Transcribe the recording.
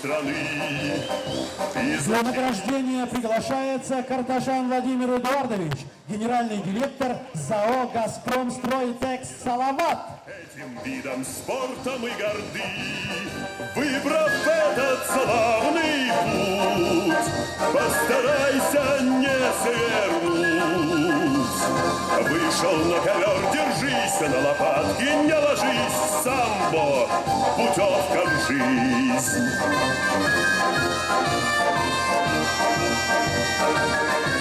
страны. Для награждения приглашается Карташан Владимир Эдуардович, генеральный директор ЗАО «Газпромстройтекс» Салават. Этим видом спорта мы горды, выбрав этот славный путь. Постарайся не свернуть. Вышел на ковер, держись на лопатки, не ложись, самбо, путевка в жизнь.